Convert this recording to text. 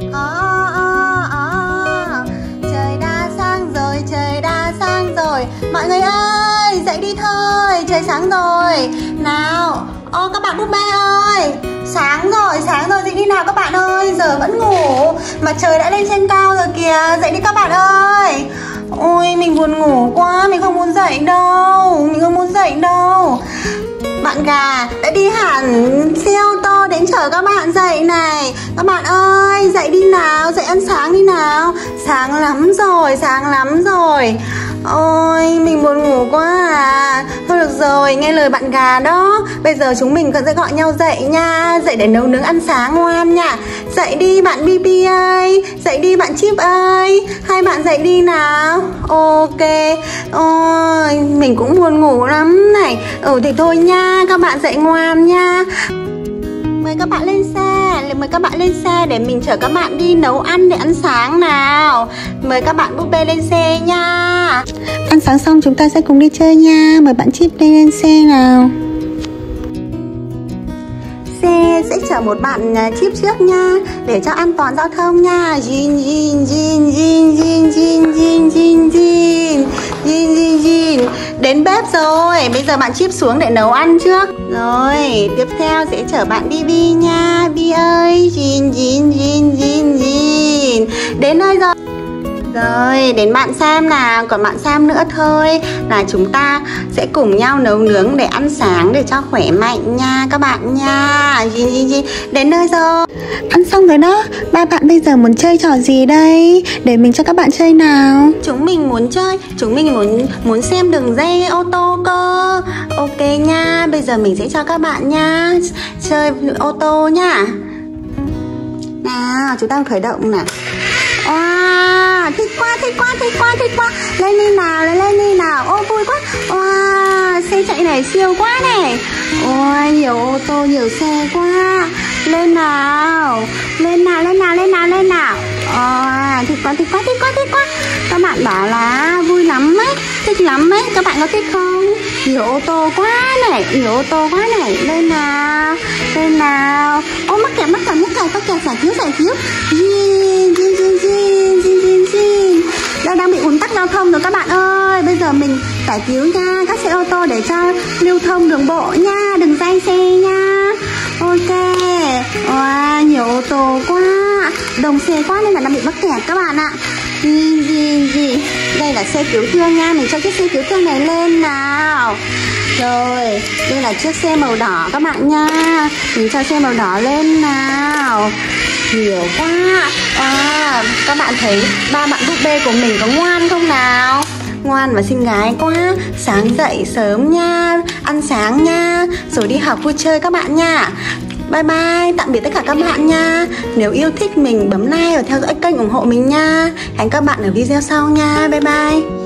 Trời đã sáng rồi, trời đã sáng rồi. Mọi người ơi, dậy đi thôi, trời sáng rồi. Nào, các bạn búp bê ơi, sáng rồi, dậy đi nào các bạn ơi. Giờ vẫn ngủ, mà trời đã lên trên cao rồi kìa. Dậy đi các bạn ơi. Ôi, mình buồn ngủ quá, mình không muốn dậy đâu. Bạn gà đã đi hẳn xe ô tô đến chở các bạn dậy này. Các bạn ơi, dậy đi nào, dậy ăn sáng đi nào. Sáng lắm rồi. Ôi, mình buồn ngủ quá à. Thôi được rồi, nghe lời bạn gà đó. Bây giờ chúng mình sẽ gọi nhau dậy nha. Dậy để nấu nướng ăn sáng ngoan nha. Dậy đi bạn Bibi ơi, dậy đi bạn Chip ơi. Hai bạn dậy đi nào. Ok. Ôi, mình cũng buồn ngủ lắm này. Thì thôi nha, các bạn dậy ngoan nha. Mời các bạn lên xe để mình chở các bạn đi nấu ăn để ăn sáng nào. Mời các bạn búp bê lên xe nha. Ăn sáng xong chúng ta sẽ cùng đi chơi nha. Mời bạn Chip lên xe nào. Xe sẽ chở một bạn Chip trước nha, để cho an toàn giao thông nha. Đến bếp rồi, bây giờ bạn Chip xuống để nấu ăn trước. Rồi, tiếp theo sẽ chở bạn Bibi nha. Bi ơi, đến nơi rồi. Rồi, đến bạn Sam nào, còn bạn Sam nữa thôi là chúng ta sẽ cùng nhau nấu nướng để ăn sáng để cho khỏe mạnh nha các bạn nha. Đến nơi rồi. Ăn xong rồi đó, ba bạn bây giờ muốn chơi trò gì đây? Để mình cho các bạn chơi nào. Chúng mình muốn xem đường dây ô tô cơ. Ok nha, bây giờ mình sẽ cho các bạn nha chơi ô tô nha. Nào, chúng ta khởi động nào. Wow, thích quá. Lên đi nào. Ô vui quá. Wow, xe chạy này siêu quá này. Ôi, nhiều ô tô, nhiều xe quá. Lên nào. Thích quá. Các bạn bảo là vui lắm ấy, thích lắm ấy. Các bạn có thích không? Nhiều ô tô quá này. Lên nào. Ô, mắc kẹt, giải cứu. Đây đang bị ùn tắc giao thông rồi các bạn ơi. Bây giờ mình giải cứu nha các xe ô tô để cho lưu thông đường bộ nha, đừng dây xe nha. Ok. Wow, nhiều ô tô quá, đông xe quá nên là đang bị mắc kẹt các bạn ạ. Đây là xe cứu thương nha, mình cho chiếc xe cứu thương này lên nào. Rồi, đây là chiếc xe màu đỏ các bạn nha. Mình cho xe màu đỏ lên nào. Nhiều quá. Các bạn thấy ba bạn búp bê của mình có ngoan không nào? Ngoan và xinh gái quá. Sáng dậy sớm nha, ăn sáng nha, rồi đi học vui chơi các bạn nha. Bye bye, tạm biệt tất cả các bạn nha. Nếu yêu thích mình bấm like và theo dõi kênh ủng hộ mình nha. Hẹn các bạn ở video sau nha. Bye bye.